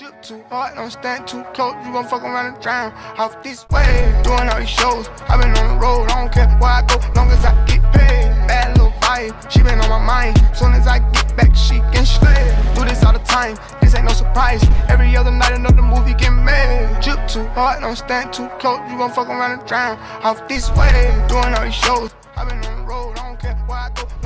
Drip too hard, don't stand too close. You gon' fuck around and drown. Off this way, doing all these shows. I been on the road, I don't care where I go, long as I get paid. Bad little vibe, she been on my mind. Soon as I get back, she can slay. Do this all the time, this ain't no surprise. Every other night, another movie get made. Drip too hard, don't stand too close. You gon' fuck around and drown. Off this way, doing all these shows. I been on the road, I don't care where I go.